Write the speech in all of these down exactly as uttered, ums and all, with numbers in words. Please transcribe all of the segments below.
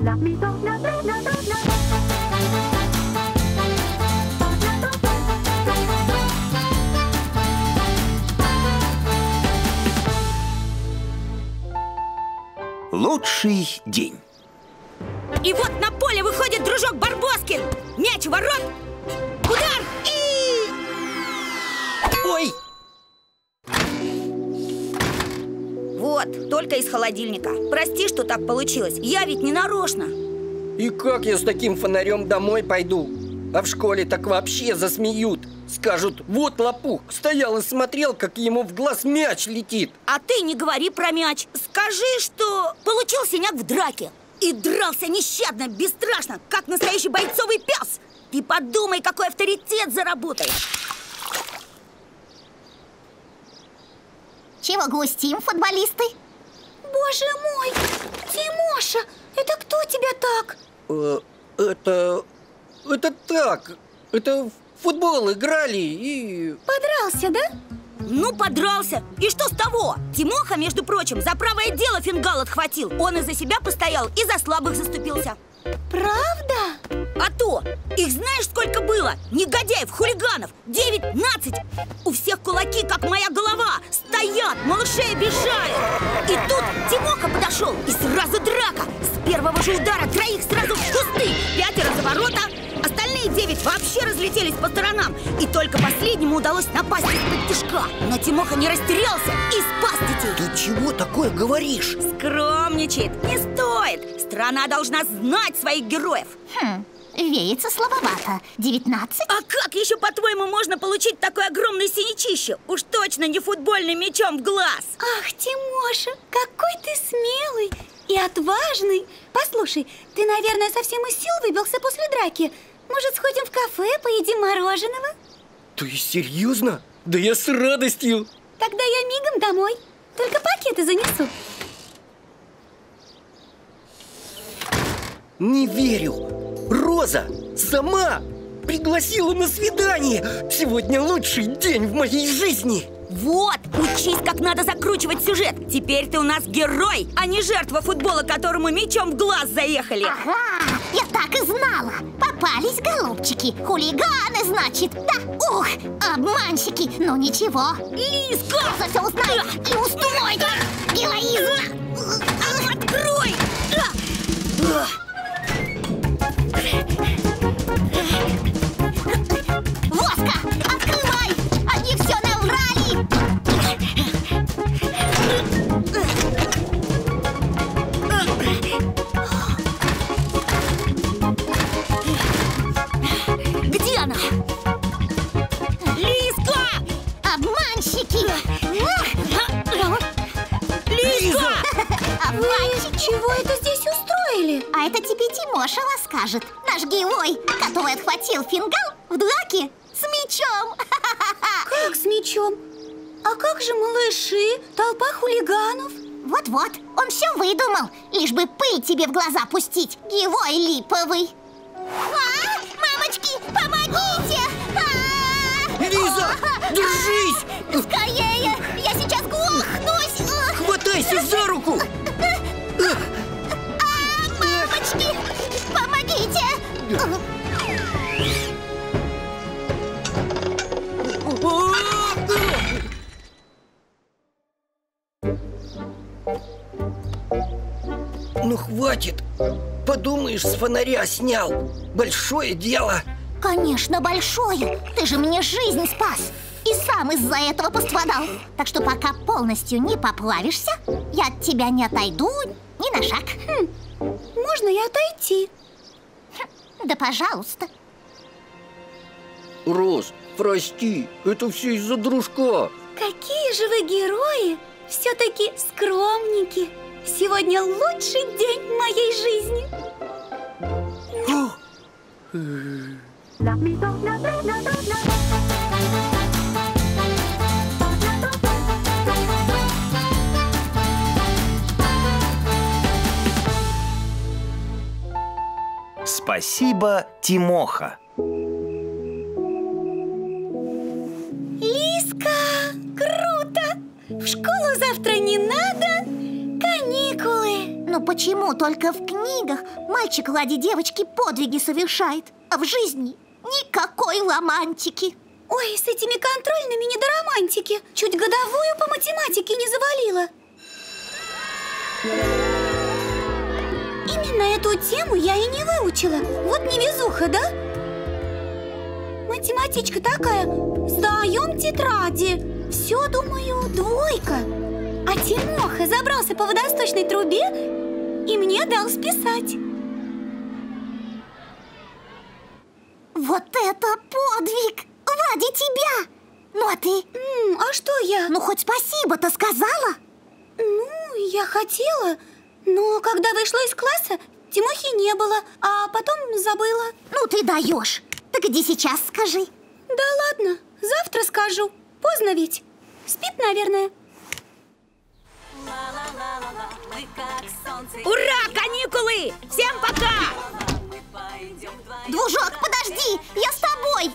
Лучший день. И вот на поле выходит дружок Барбоскин. Мяч у ворот. Удар и... Ой! Вот, только из холодильника. Прости, что так получилось. Я ведь не нарочно. И как я с таким фонарем домой пойду? А в школе так вообще засмеют. Скажут, вот лопух стоял и смотрел, как ему в глаз мяч летит. А ты не говори про мяч. Скажи, что получил синяк в драке. И дрался нещадно, бесстрашно, как настоящий бойцовый пес. Ты подумай, какой авторитет заработаешь. Чего грустим, футболисты? Боже мой! Тимоша, это кто тебя так? Э, это... это так. Это в футбол играли и... Подрался, да? Ну, подрался. И что с того? Тимоха, между прочим, за правое дело фингал отхватил. Он и за себя постоял, и за слабых заступился. Правда? А то! Их знаешь, сколько было? Негодяев, хулиганов! Девятнадцать! У всех кулаки, как моя голова! Стоят, малышей обижают! И тут Тимоха подошел, и сразу драка! С первого же удара троих сразу в кусты! Пятеро за ворота! Остальные девять вообще разлетелись по сторонам. И только последнему удалось напасть из-под тишка. Но Тимоха не растерялся и спас детей. Ты чего такое говоришь? Скромничает, не стоит. Страна должна знать своих героев. Хм, веется слабовато. девятнадцать? А как еще, по-твоему, можно получить такое огромное синячище? Уж точно не футбольным мячом в глаз. Ах, Тимоша, какой ты смелый и отважный. Послушай, ты, наверное, совсем из сил выбился после драки. Может, сходим в кафе, поедим мороженого? Ты серьезно? Да я с радостью. Тогда я мигом домой. Только пакеты занесу. Не верю. Роза сама пригласила на свидание. Сегодня лучший день в моей жизни. Вот, учись, как надо закручивать сюжет. Теперь ты у нас герой, а не жертва футбола, которому мячом в глаз заехали. Ага, я так и знала. Попались голубчики. Хулиганы, значит, да? Ух, обманщики. Ну ничего. Лизка! За все узнает и устроит. Героизм. Открой! Воска, открывай! Они все наврали! Где она? Лизка! Обманщики! Лизка! Обманщики! Чего это здесь устроили? А это тебе Тимоша расскажет. Наш герой, который отхватил фингал в драке с мячом. Как с мячом? А как же малыши, толпа хулиганов? Вот-вот, он все выдумал, лишь бы пыль тебе в глаза пустить. Герой липовый. А, мамочки, помогите! А! Лиза, держись! Скорее, я сейчас глохнусь! Хватайся за руку! А, мамочки, помогите! Ну хватит! Подумаешь, с фонаря снял. Большое дело. Конечно, большое. Ты же мне жизнь спас. И сам из-за этого пострадал. Так что пока полностью не поплавишься, я от тебя не отойду ни на шаг. Хм, можно и отойти. Да пожалуйста. Роз, прости, это все из-за дружка. Какие же вы герои! Все-таки скромники. Сегодня лучший день в моей жизни. Спасибо, Тимоха. Лизка, круто! В школу завтра не надо. Каникулы. Ну почему только в книгах мальчик ради девочки подвиги совершает, а в жизни никакой романтики? Ой, с этими контрольными не до романтики. Чуть годовую по математике не завалила. Именно эту тему я и не выучила. Вот невезуха, да? Математичка такая: сдаем тетради. Все, думаю, двойка. А Тимоха забрался по водосточной трубе и мне дал списать. Вот это подвиг! Ради тебя! Ну а ты? М, а что я? Ну хоть спасибо-то сказала? Ну, я хотела, но когда вышла из класса, Тимохи не было, а потом забыла. Ну ты даешь. Так иди сейчас скажи. Да ладно, завтра скажу. Поздно ведь. Спит, наверное. Ура, каникулы! Всем пока! Дружок, подожди, я с тобой.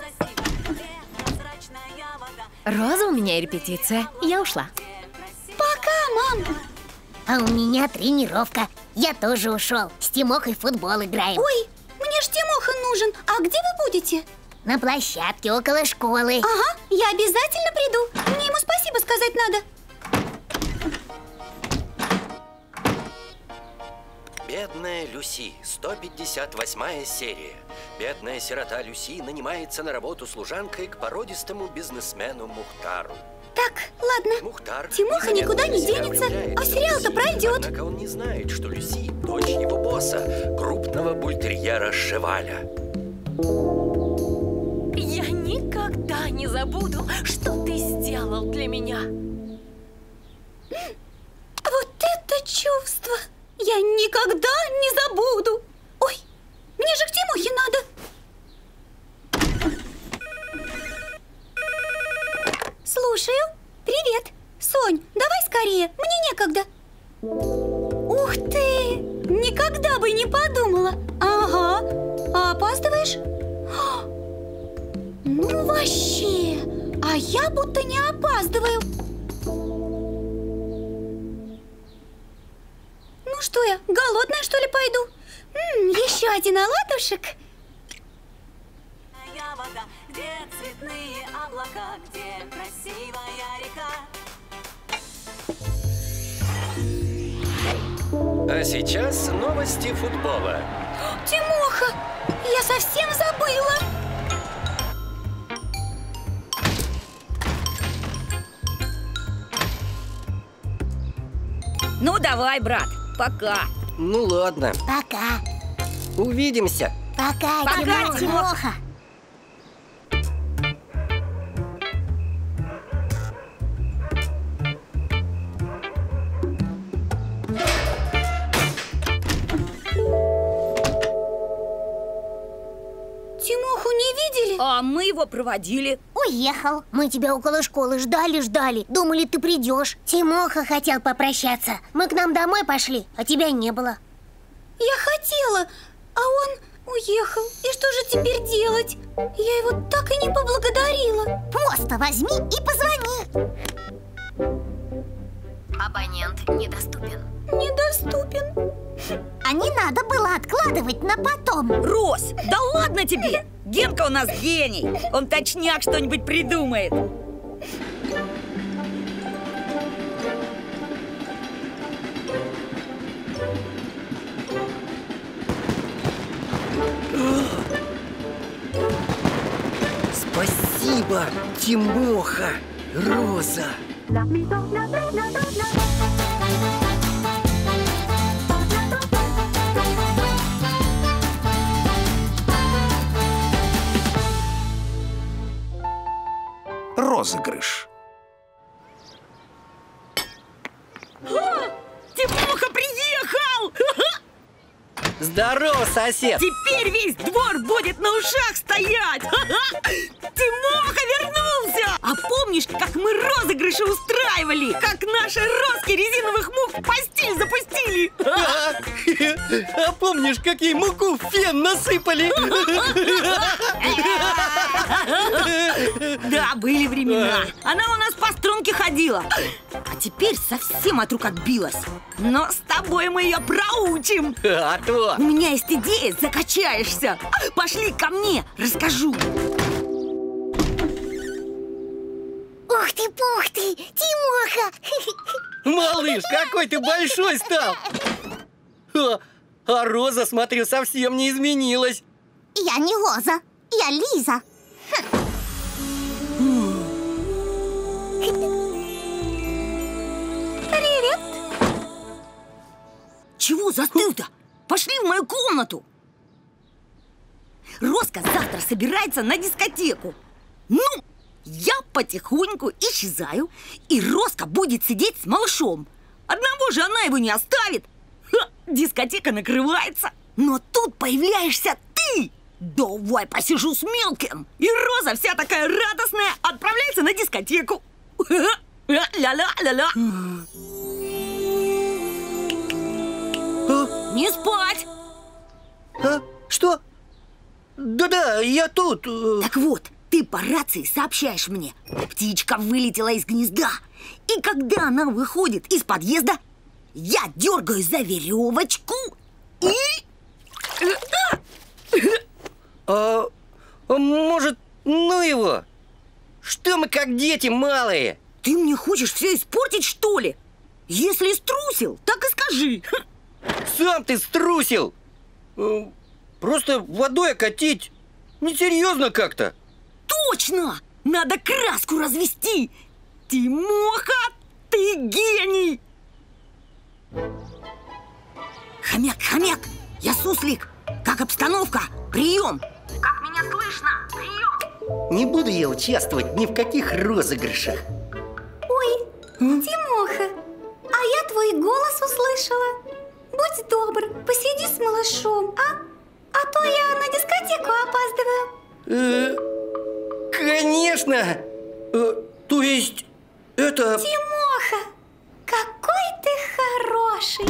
Роза, у меня репетиция. Я ушла. Пока, мам. А у меня тренировка. Я тоже ушел. С Тимохой в футбол играем. Ой, мне ж Тимоха нужен. А где вы будете? На площадке около школы. Ага, я обязательно приду. Мне ему спасибо сказать надо. Бедная Люси, сто пятьдесят восьмая серия. Бедная сирота Люси нанимается на работу служанкой к породистому бизнесмену Мухтару. Так, ладно. Мухтар Тимоха никуда не денется, а сериал-то пройдет. Однако он не знает, что Люси – дочь его босса, крупного бультерьера Шеваля. Я никогда не забуду, что ты сделал для меня. Вот это чувство я никогда не забуду. Ой, мне же к Тимохе надо. Слушаю. Привет. Сонь, давай скорее, мне некогда. Ух ты! Никогда бы не подумала. Ага. А опаздываешь? Ну вообще. А я будто не опаздываю. Ну что я, голодная что ли пойду? М-м, еще один оладушек. Вода, где цветные облака, где красивая река. А сейчас новости футбола. Тимоха, я совсем забыла. Ну давай, брат, пока. Ну ладно, Пока. увидимся. Пока, Пока, Тимоха. Тимоха. Тимоху не видели? А мы его проводили. Уехал. Мы тебя около школы ждали-ждали. Думали, ты придешь. Тимоха хотел попрощаться. Мы к нам домой пошли, а тебя не было. Я хотела, а он уехал. И что же теперь делать? Я его так и не поблагодарила. Просто возьми и позвони. Абонент недоступен. Недоступен. А не надо было откладывать на потом. Рос, да ладно тебе! Генка у нас гений. Он точняк что-нибудь придумает. Спасибо, Тимоха, Роза. Розыгрыш. Тимоха приехал! Здорово, сосед! Теперь весь двор будет на ушах стоять! Тимоха вернулся! А помнишь, как мы розыгрыши устраивали? Как наши роски резиновых мух в постель запустили? А помнишь, какие муку в фен насыпали? Да, были времена. Она у нас по струнке ходила. А теперь совсем от рук отбилась. Но с тобой мы ее проучим. А то! У меня есть идея, закачаешься. Пошли ко мне, расскажу. Ух ты, пух ты, Тимоха! Малыш, какой ты большой стал! А, а Роза, смотрю, совсем не изменилась. Я не Роза, я Лиза. Привет. Чего застыл-то? Пошли в мою комнату. Роска завтра собирается на дискотеку. Ну, я потихоньку исчезаю, и Роска будет сидеть с малышом. Одного же она его не оставит. Ха, дискотека накрывается. Но тут появляешься ты. Давай посижу с мелким. И Роза вся такая радостная отправляется на дискотеку. Ля-ля-ля-ля. Не спать! А? Что? Да-да, я тут. Так вот, ты по рации сообщаешь мне. Птичка вылетела из гнезда. И когда она выходит из подъезда, я дергаю за веревочку и... А, может, ну его? Что мы как дети малые? Ты мне хочешь все испортить, что ли? Если струсил, так и скажи. Сам ты струсил. Просто водой окатить несерьезно как-то. Точно! Надо краску развести. Тимоха, ты гений! Хомяк, хомяк, я суслик. Как обстановка? Прием! Как меня слышно? Прием! Не буду я участвовать ни в каких розыгрышах. Ой, Тимоха, а я твой голос услышала. Будь добр, посиди с малышом, а? А то я на дискотеку опаздываю. Э, конечно! Э, то есть, это... Тимоха, какой ты хороший!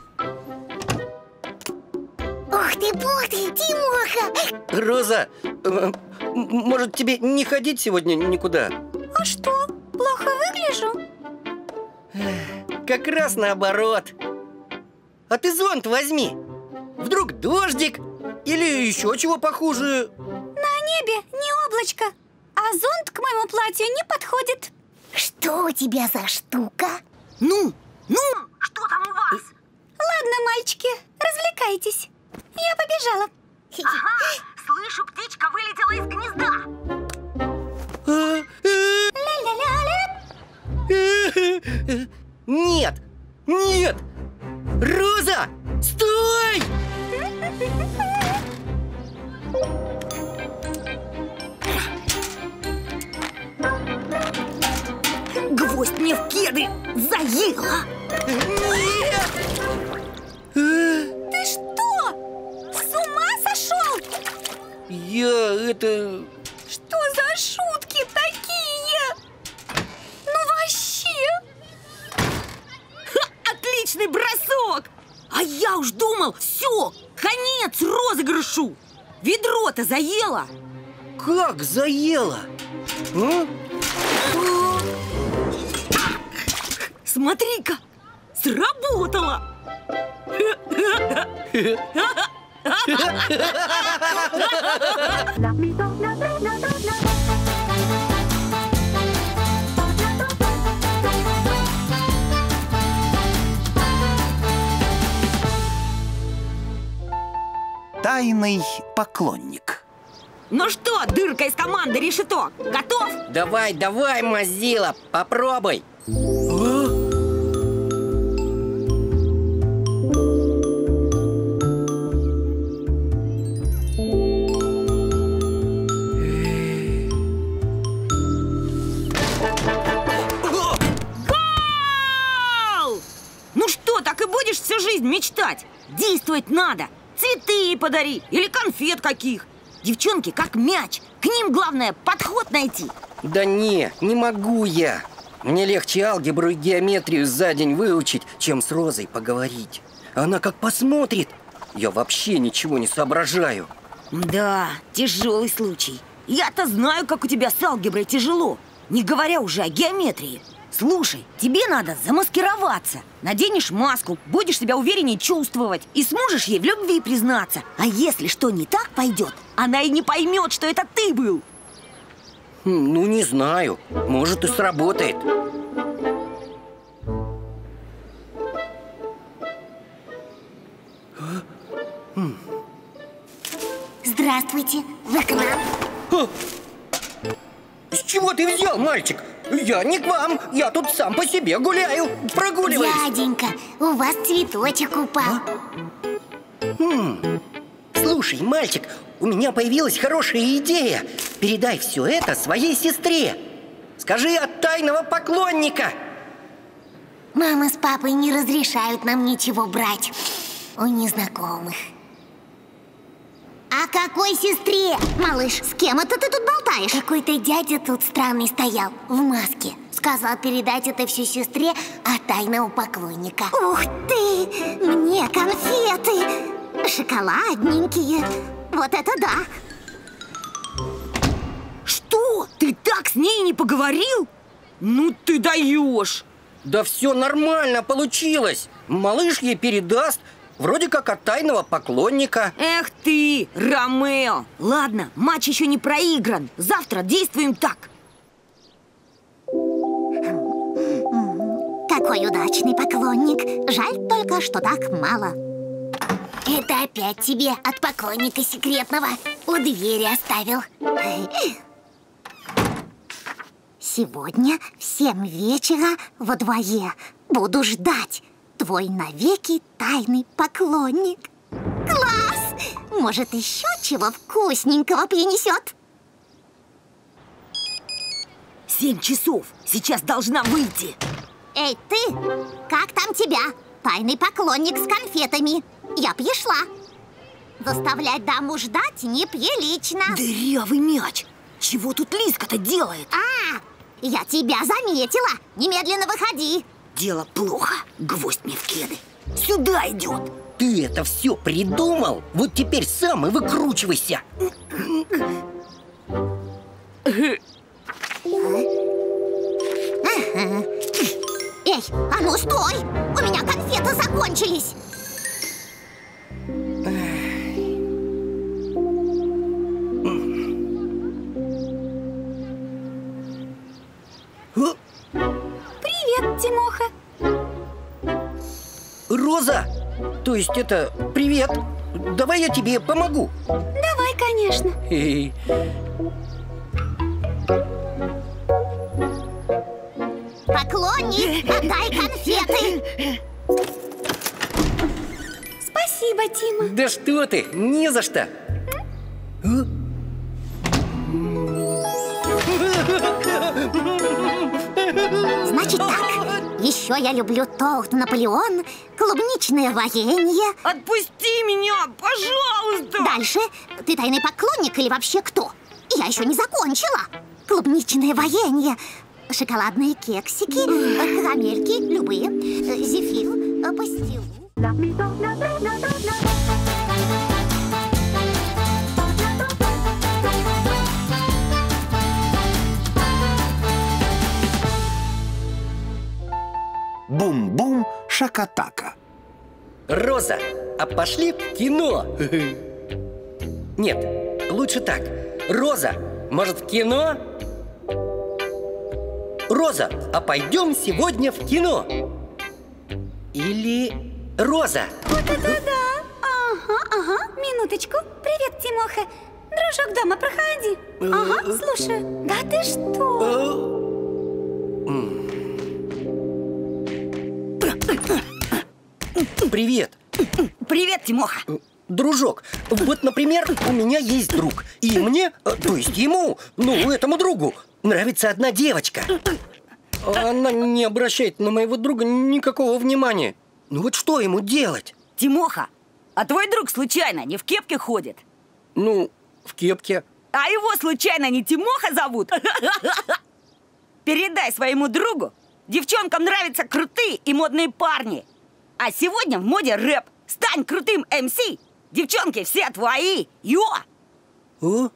Ух ты, пух ты, Тимоха! Роза, э, может тебе не ходить сегодня никуда? А что, плохо выгляжу? Как раз наоборот. А ты зонт возьми. Вдруг дождик или еще чего похуже. На небе не облачко, а зонт к моему платью не подходит. Что у тебя за штука? Ну, ну, что там у вас? Ладно, мальчики, развлекайтесь. Я побежала. Ага, слышу, птичка вылетела из гнезда. Ля-ля-ля-ля. Нет, нет! Роза, стой! Гвоздь мне в кеды заела. Нет! Ты что, с ума сошел? Я это... Что за шутки такие? Ну вообще. Ха, отличный бросок! А я уж думал, все, конец розыгрышу. Ведро-то заело. Как заело? А? Смотри-ка, сработало. Тайный поклонник. Ну что, дырка из команды решето, готов? Давай, давай, Мазила, попробуй. Гол! Ну что, так и будешь всю жизнь мечтать? Действовать надо. Цветы цветы ей подари или конфет каких. Девчонки как мяч, к ним главное подход найти. Да не, не могу я. Мне легче алгебру и геометрию за день выучить, чем с Розой поговорить. Она как посмотрит, я вообще ничего не соображаю. Да, тяжелый случай. Я-то знаю, как у тебя с алгеброй тяжело, не говоря уже о геометрии. Слушай, тебе надо замаскироваться. Наденешь маску, будешь себя увереннее чувствовать и сможешь ей в любви признаться. А если что не так пойдет, она и не поймет, что это ты был. Ну, не знаю. Может, и сработает. Здравствуйте, вы к нам? А! С чего ты взял, мальчик? Я не к вам, я тут сам по себе гуляю, прогуливаюсь. Дяденька, у вас цветочек упал. А? Хм. Слушай, мальчик, у меня появилась хорошая идея. Передай все это своей сестре. Скажи от тайного поклонника. Мама с папой не разрешают нам ничего брать у незнакомых. О какой сестре? Малыш, с кем это ты тут болтаешь? Какой-то дядя тут странный стоял, в маске. Сказал передать это все сестре от тайного поклонника. Ух ты! Мне конфеты! Шоколадненькие. Вот это да! Что? Ты так с ней не поговорил? Ну ты даешь! Да все нормально получилось. Малыш ей передаст, вроде как от тайного поклонника. Эх ты, Ромео! Ладно, матч еще не проигран. Завтра действуем так. Какой удачный поклонник. Жаль только, что так мало. Это опять тебе от поклонника секретного. У двери оставил. Сегодня в семь вечера во дворе буду ждать. Твой навеки тайный поклонник. Класс! Может, еще чего вкусненького принесет? Семь часов. Сейчас должна выйти. Эй, ты! Как там тебя? Тайный поклонник с конфетами. Я пришла. Заставлять даму ждать неприлично. Дырявый мяч. Чего тут Лизка-то делает? А, я тебя заметила. Немедленно выходи. Дело плохо. Гвоздь мне в кеды. Сюда идет. Ты это все придумал? Вот теперь сам и выкручивайся. Эй, а ну стой! У меня конфеты закончились. Привет, Тимоха. Роза! То есть это привет. Давай я тебе помогу. Давай, конечно. Эй. Поклонник, отдай конфеты. Спасибо, Тима. Да что ты, не за что. Значит так, еще я люблю торт Наполеон, клубничное варенье. Отпусти меня, пожалуйста. Дальше, ты тайный поклонник или вообще кто? Я еще не закончила. Клубничное варенье, шоколадные кексики, карамельки, любые, зефир, пастилу. Бум-бум шакатака. Роза, а пошли в кино? Нет, лучше так. Роза, может, в кино? Роза, а пойдем сегодня в кино? Или Роза? Вот это да! Ага, ага, минуточку. Привет, Тимоха. Дружок дома, проходи. Ага, слушаю. Да ты что? Привет. Привет, Тимоха. Дружок, вот, например, у меня есть друг. И мне, то есть ему, ну, этому другу, нравится одна девочка. Она не обращает на моего друга никакого внимания. Ну вот что ему делать? Тимоха, А твой друг случайно не в кепке ходит? Ну, в кепке. А его случайно не Тимоха зовут? Передай своему другу, девчонкам нравятся крутые и модные парни. А сегодня в моде рэп. Стань крутым эм си. Девчонки все твои. Йо! О?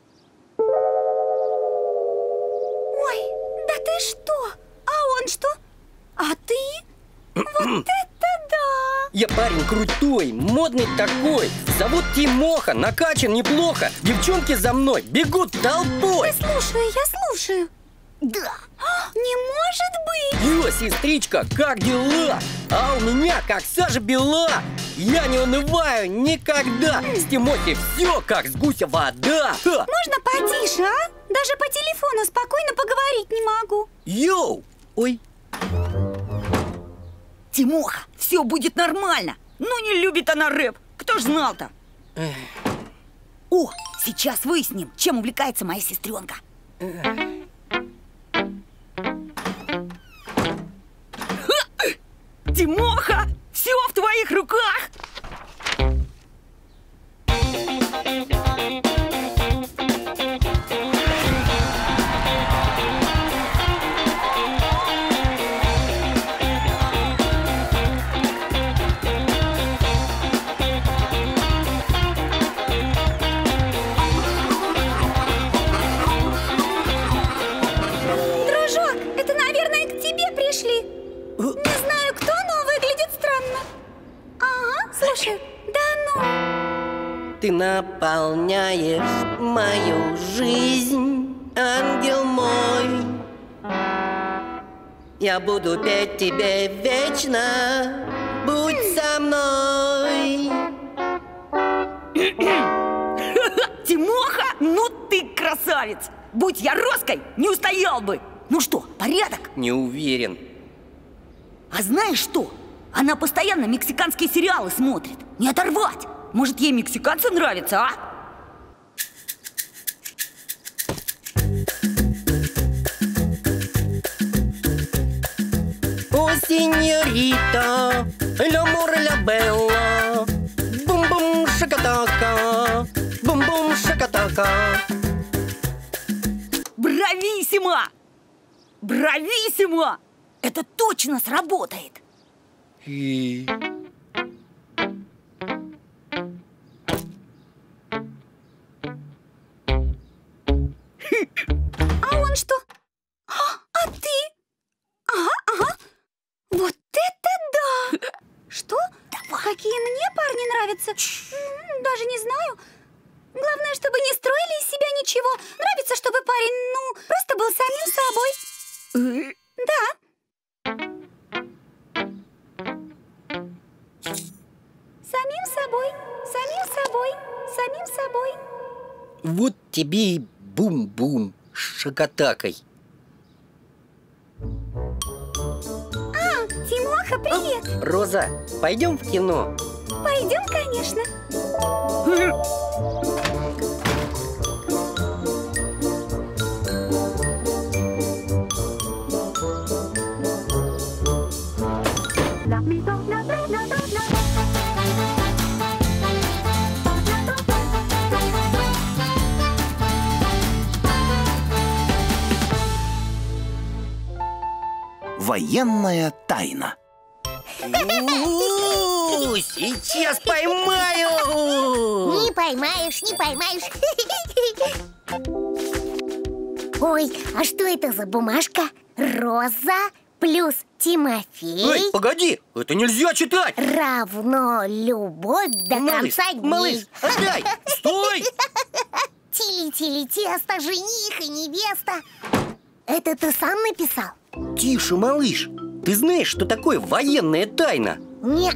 Ой, да ты что? А он что? А ты? Вот это да! Я парень крутой, модный такой. Зовут Тимоха, накачан неплохо. Девчонки за мной бегут толпой. Я слушаю, я слушаю. Да. Не может быть! Йо, сестричка, как дела? А у меня как сажа бела. Я не унываю никогда. С Тимохи все как с гуся вода. Ха. Можно потише, а? Даже по телефону спокойно поговорить не могу. Йоу! Ой. Тимоха, все будет нормально. Ну не любит она рэп. Кто ж знал-то? О, сейчас выясним, чем увлекается моя сестренка. Тимоха, все в твоих руках. Дружок, это, наверное, к тебе пришли. Не знаю, кто, но выглядит странно. Ага, слушай, да ну. Ты наполняешь мою жизнь, ангел мой. Я буду петь тебе вечно, будь со мной. Тимоха, ну ты красавец. Будь я Роской, не устоял бы. Ну что, порядок? Не уверен. А знаешь что? Она постоянно мексиканские сериалы смотрит. Не оторвать. Может, ей мексиканцы нравятся, а? О, сеньорита, ля море, ля белла. Бум-бум, шакатака. Бум-бум, шакатака. Брависсимо! Брависсимо! Это точно сработает. И... А он что? А, а ты? Ага, ага. Вот это да! Что? Какие мне парни нравятся? М, Даже не знаю. Главное, чтобы не строили из себя ничего. Нравится, чтобы парень, ну, просто был самим собой. Да. Самим собой, самим собой, самим собой. Вот тебе и бум-бум с шакатакой. А, Тимоха, привет. Роза, пойдем в кино? Пойдем, конечно. Военная тайна. У-у-у, сейчас поймаю! Не поймаешь, не поймаешь. Ой, а что это за бумажка? Роза плюс Тимофей Эй, погоди, это нельзя читать! равно любовь до Малыш, конца дней. малыш, отдай! Стой! Тили-тили, тесто, жених и невеста. Это ты сам написал? Тише, малыш. Ты знаешь, что такое военная тайна? Не.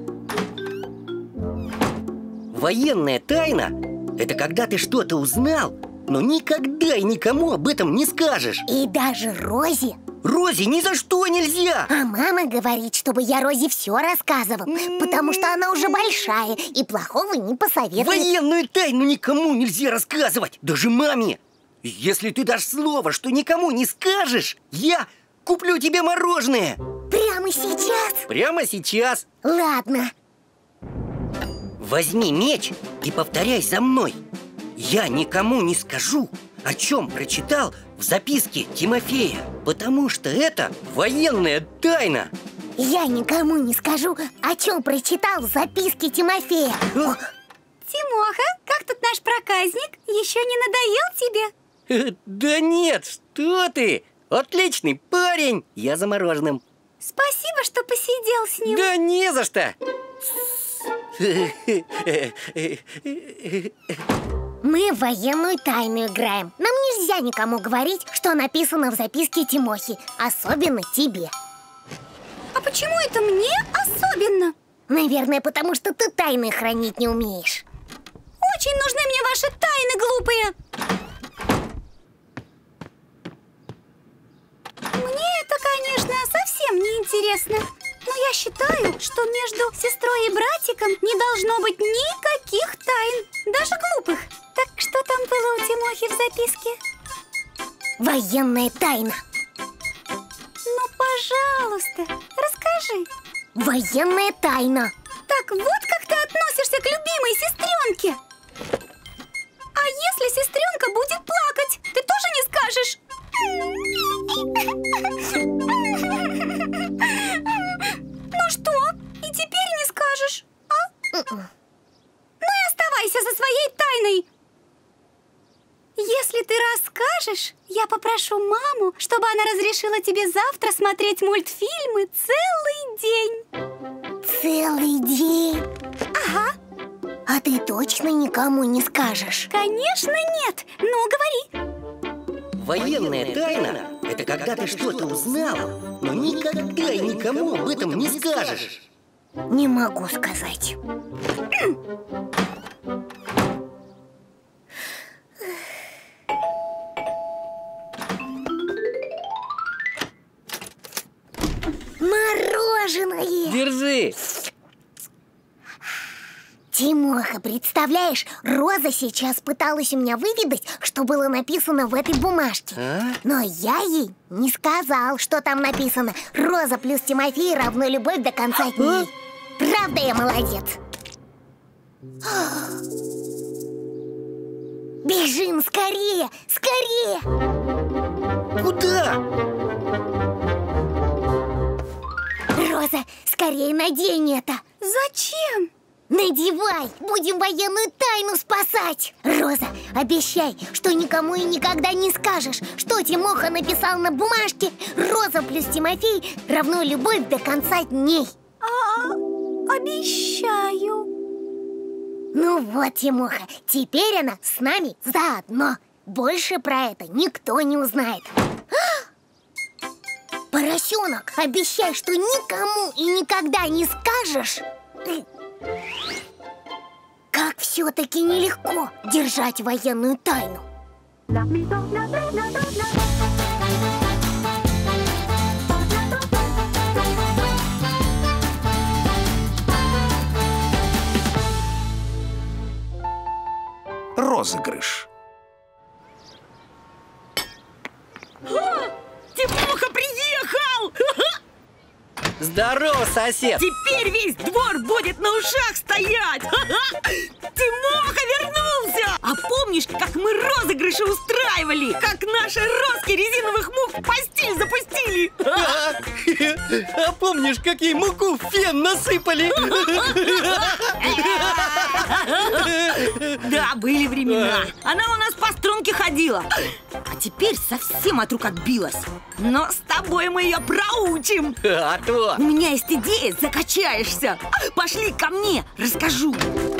Военная тайна – это когда ты что-то узнал, но никогда и никому об этом не скажешь. И даже Розе. Розе ни за что нельзя. А мама говорит, чтобы я Розе все рассказывал, потому что она уже большая и плохого не посоветует. Военную тайну никому нельзя рассказывать, даже маме. Если ты дашь слово, что никому не скажешь, я куплю тебе мороженое. Прямо сейчас? Прямо сейчас. Ладно. возьми меч и повторяй за мной. Я никому не скажу, о чем прочитал в записке Тимофея, потому что это военная тайна. Я никому не скажу, о чем прочитал в записке Тимофея. О, Тимоха, как тут наш проказник? Еще не надоел тебе? Да нет, что ты? Отличный парень. Я за мороженым. Спасибо, что посидел с ним. Да не за что. мы в военную тайну играем. Нам нельзя никому говорить, что написано в записке Тимохи. Особенно тебе. А почему это мне особенно? Наверное, потому что ты тайны хранить не умеешь. Очень нужны мне ваши тайны, глупые. Мне это, конечно, совсем не интересно. Но я считаю, что между сестрой и братиком не должно быть никаких тайн, даже глупых. Так что там было у Тимохи в записке? Военная тайна. Ну, пожалуйста, расскажи. Военная тайна. Так вот как ты относишься к любимой сестренке. А если сестренка будет плакать, ты тоже не скажешь? Ну что, и теперь не скажешь, а? Ну и оставайся за своей тайной. Если ты расскажешь, я попрошу маму, чтобы она разрешила тебе завтра смотреть мультфильмы целый день. Целый день? Ага. А ты точно никому не скажешь? Конечно нет, ну говори. Военная тайна – это когда ты что-то узнал, но никогда и никому об этом не скажешь. Не могу сказать. Мороженое! Держи! Тимоха, представляешь, Роза сейчас пыталась у меня выведать, что было написано в этой бумажке. А? Но я ей не сказал, что там написано. Роза плюс Тимофей равно любовь до конца дней. Правда, я молодец. Бежим скорее, скорее! Куда? Роза, скорее надень это. Зачем? Надевай! Будем военную тайну спасать! Роза, обещай, что никому и никогда не скажешь, что Тимоха написал на бумажке. Роза плюс Тимофей равно любовь до конца дней. А, обещаю. Ну вот, Тимоха, теперь она с нами заодно. Больше про это никто не узнает. А! Поросенок, обещай, что никому и никогда не скажешь. Как все-таки нелегко держать военную тайну. Розыгрыш. Тимоха приехал! Здорово, сосед! Теперь весь двор будет на ушах стоять! Тимоха вернулся! А помнишь, как мы розыгрыши устраивали? Как наши розки резиновых мух в постель запустили? А помнишь, как ей муку в фен насыпали? Да, были времена. Она у нас по струнке ходила. А теперь совсем от рук отбилась. Но с тобой мы ее проучим. А то! У меня есть идея, закачаешься. Пошли ко мне, расскажу.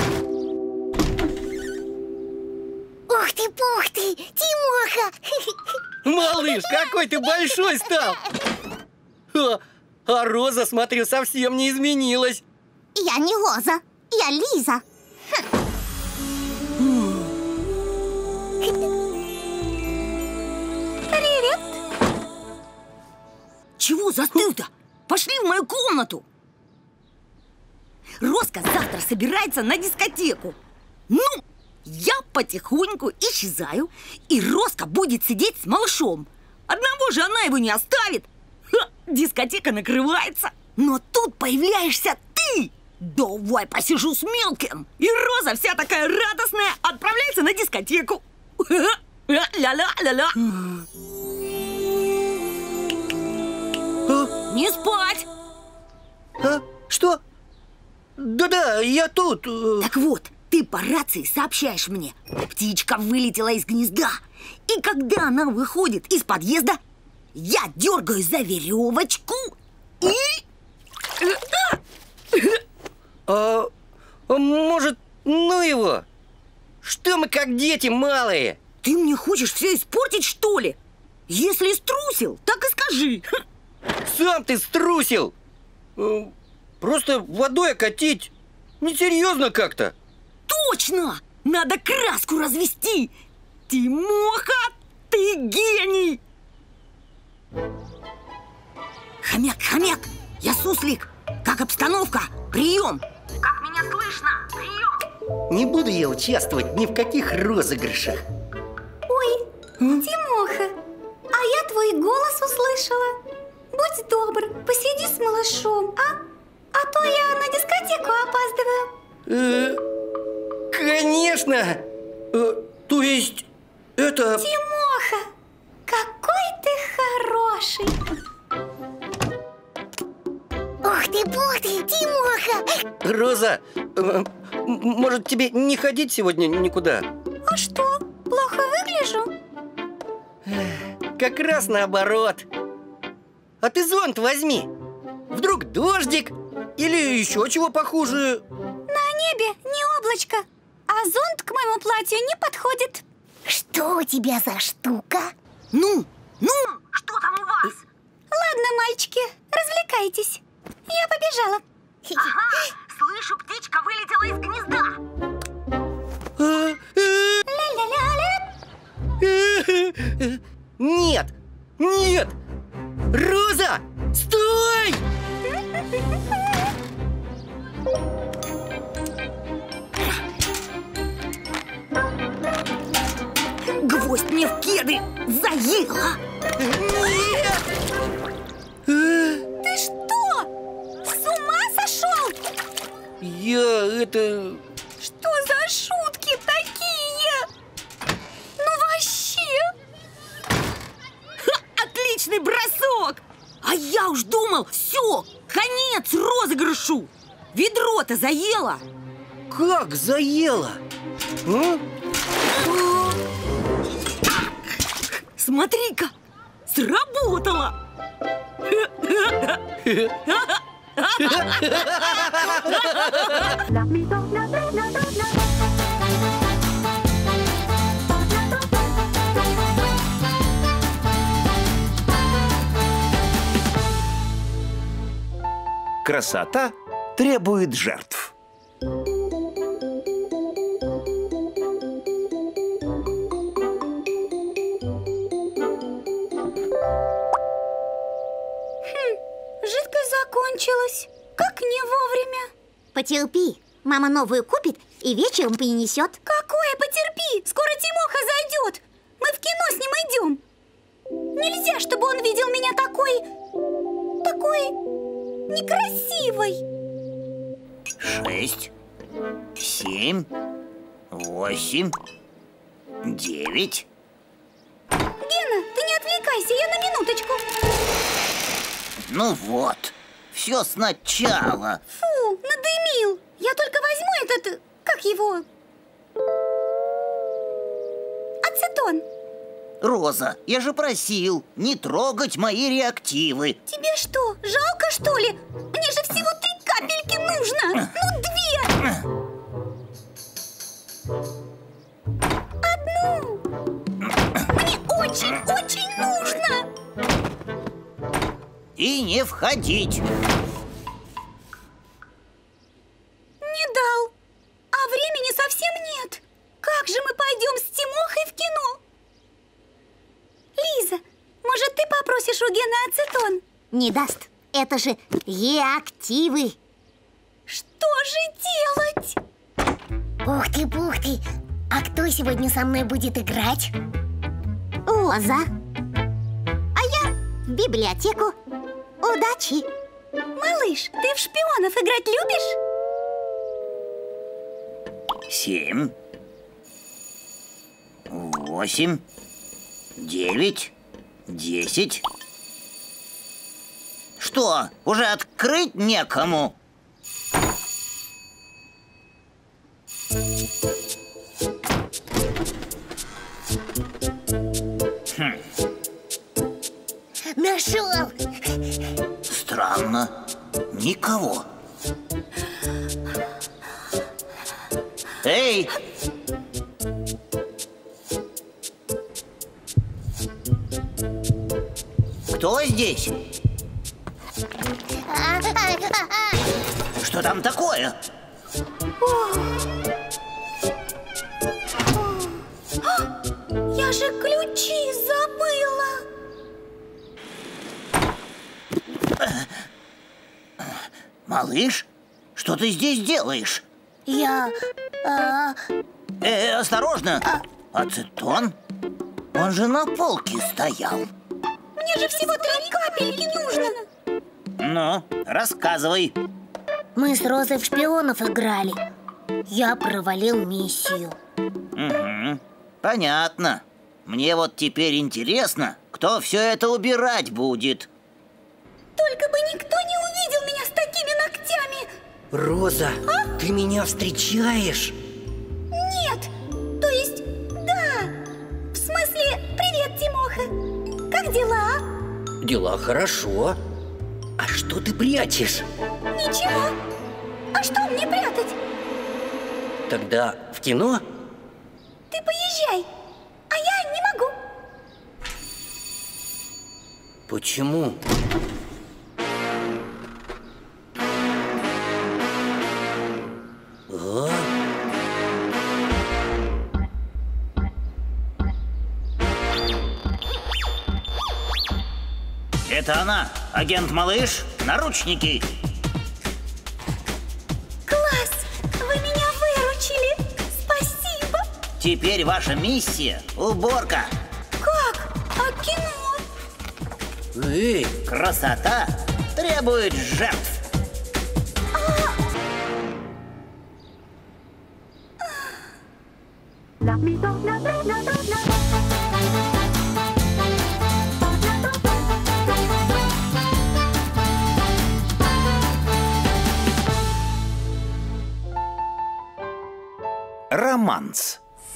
Ух ты, пух ты, Тимоха! Малыш, какой ты большой стал! А, а Роза, смотрю, совсем не изменилась. Я не Роза, я Лиза. Привет. Чего застыл-то? Пошли в мою комнату. Роска завтра собирается на дискотеку. Ну, я потихоньку исчезаю, и Роска будет сидеть с малышом. Одного же она его не оставит. Ха, дискотека накрывается. Но тут появляешься ты. Давай посижу с мелким. И Роза вся такая радостная отправляется на дискотеку. Ля-ля-ля-ля. А? Не спать. А? Что? Да-да, я тут. Так вот, ты по рации сообщаешь мне. Птичка вылетела из гнезда. И когда она выходит из подъезда, я дергаю за веревочку и... А, а может, ну его? Что мы как дети малые? Ты мне хочешь все испортить, что ли? Если струсил, так и скажи. Сам ты струсил. Просто водой окатить несерьезно как-то. Точно! Надо краску развести. Тимоха, ты гений! Хомяк, хомяк, я Суслик. Как обстановка? Прием! Как меня слышно? Прием! Не буду я участвовать ни в каких розыгрышах. Ой, Тимоха, а я твой голос услышала. Будь добр, посиди с малышом, а? А то я на дискотеку опаздываю. Э, конечно! Э, то есть, это... Тимоха, какой ты хороший! Ух ты, бух ты, Тимоха! Роза, э, может тебе не ходить сегодня никуда? А что, плохо выгляжу? Как раз наоборот. А ты зонт возьми. Вдруг дождик или еще чего похуже. На небе не облачко, а зонт к моему платью не подходит. Что у тебя за штука? Ну, ну, что там у вас? Ладно, мальчики, развлекайтесь. Я побежала. Ага, слышу, птичка вылетела из гнезда. Ля-ля-ля-ля. Нет, нет! Роза, стой! Гвоздь мне в кеды заела. Нет! Ты что, с ума сошел? Я это... Что за шутки такие? Ну вообще. Ха, отличный бросок! А я уж думал, все, конец розыгрышу. Ведро-то заело. Как заело? А? Смотри-ка, сработало. Красота требует жертв. Жидкость закончилась. Как не вовремя. Потерпи, мама новую купит и вечером принесет. Какое потерпи? Скоро Тимоха зайдет. Мы в кино с ним идем. Нельзя, чтобы он видел меня такой... Такой... некрасивой. Шесть, семь, восемь, девять. Гена, ты не отвлекайся, я на минуточку. Ну вот, все сначала. Фу, надымил. Я только возьму этот... Как его? Ацетон. Роза, я же просил не трогать мои реактивы. Тебе что, жалко, что ли? Мне же всего три капельки нужно. Ну, две. Одну. Мне очень-очень нужно. И не входить. Не дал. А времени совсем нет. Как же мы пойдем с Тимохой в кино? Лиза, может, ты попросишь у Гены ацетон? Не даст. Это же реактивы. Что же делать? Ух ты, бух ты. А кто сегодня со мной будет играть? Роза. А я в библиотеку. Удачи. Малыш, ты в шпионов играть любишь? семь, восемь, девять, десять. Что, уже открыть некому? Хм. Нашел! Странно. Никого. Эй! Кто здесь? Что там такое? Я же ключи забыла. Малыш, что ты здесь делаешь? Я... А... Э, осторожно! Ацетон? Он же на полке стоял. Мне же всего три капельки нужно. Ну, рассказывай. Мы с Розой в шпионов играли. Я провалил миссию. Угу. Понятно. Мне вот теперь интересно, кто все это убирать будет. Только бы никто не увидел меня с такими ногтями. Роза, а? Ты меня встречаешь? Нет, то есть, да. В смысле, привет, Тимоха. Как дела? Дела хорошо. А что ты прячешь? Ничего. А что мне прятать? Тогда в кино? Ты поезжай, а я не могу. Почему? А? Это она, агент Малыш, наручники. Класс, вы меня выручили. Спасибо. Теперь ваша миссия – уборка. Как? А кино? Эй! Красота требует жертв. Романс.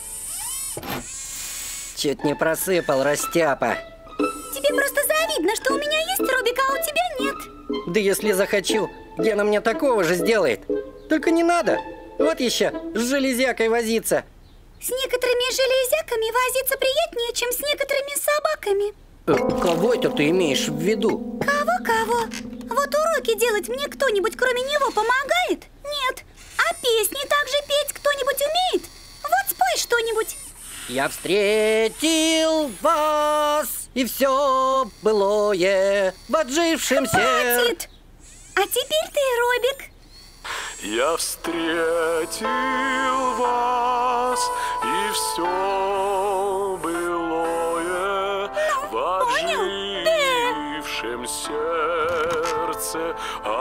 Чуть не просыпал, растяпа. Тебе просто завидно, что у меня есть Робик, а у тебя нет. Да если захочу, Гена мне такого же сделает. Только не надо. Вот еще с железякой возиться. С некоторыми железяками возиться приятнее, чем с некоторыми собаками. Э, кого это ты имеешь в виду? Кого-кого? Вот уроки делать мне кто-нибудь кроме него помогает? Нет. А песни также петь кто-нибудь умеет? Вот спой что-нибудь. Я встретил вас, и все былое в отжившемся. Хватит! А теперь ты, Робик. Я встретил вас, и все былое ну, в ожившем сердце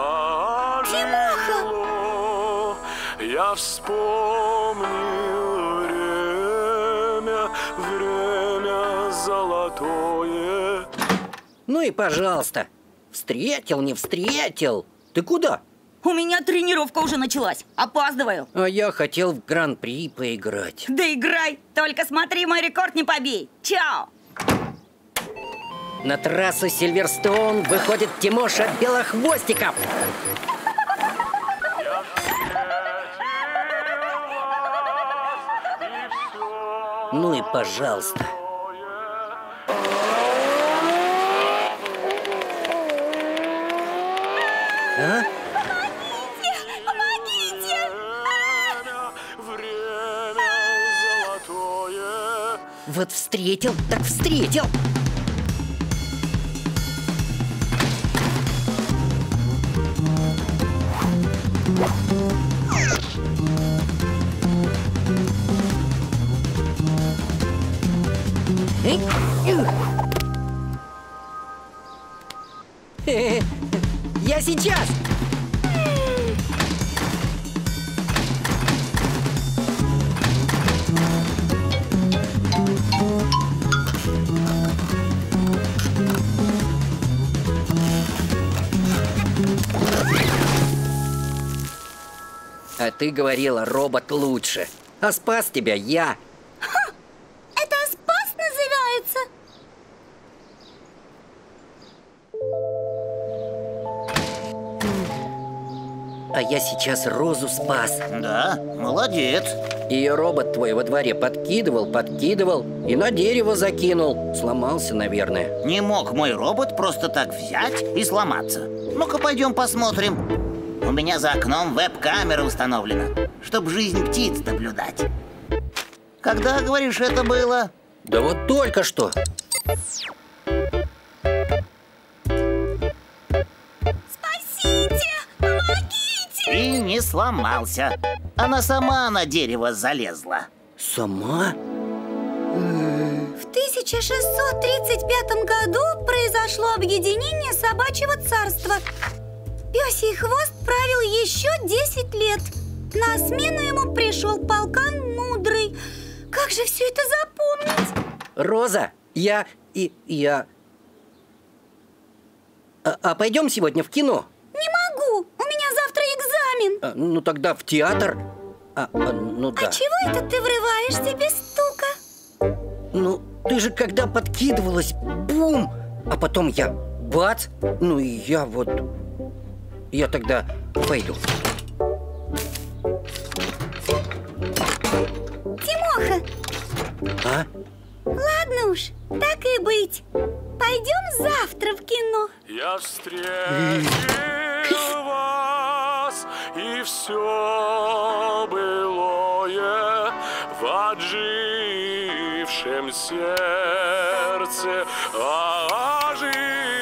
ожило. Я вспомнил время, время золотое. Ну и пожалуйста. Встретил, не встретил. Ты куда? У меня тренировка уже началась. Опаздываю. А я хотел в гран-при поиграть. Да играй. Только смотри, мой рекорд не побей. Чао. На трассу Сильверстоун выходит Тимоша Белохвостиков. Ну и пожалуйста. А? Вот встретил, так встретил. Я сейчас. ты говорила, робот лучше. А спас тебя я. Ха, это спас называется? А я сейчас Розу спас. Да, молодец. Ее робот твой во дворе подкидывал, подкидывал и на дерево закинул. Сломался, наверное. Не мог мой робот просто так взять и сломаться. Ну-ка, пойдем посмотрим. У меня за окном веб-камера установлена, чтобы жизнь птиц наблюдать. Когда, говоришь, это было? Да вот только что. Спасите! Помогите! И не сломался. Она сама на дерево залезла. Сама? В тысяча шестьсот тридцать пятом году произошло объединение собачьего царства. Пёсий хвост правил еще десять лет. На смену ему пришел полкан Мудрый. Как же все это запомнить? Роза, я и я... А, а пойдем сегодня в кино? Не могу, у меня завтра экзамен. А, ну тогда в театр. А, а, ну да. А чего это ты врываешься без стука? Ну, ты же когда подкидывалась, бум! А потом я бац! Ну и я вот... Я тогда пойду. Тимоха! А? Ладно уж, так и быть. Пойдем завтра в кино. Я встретил вас, и все былое в отжившем сердце оживает.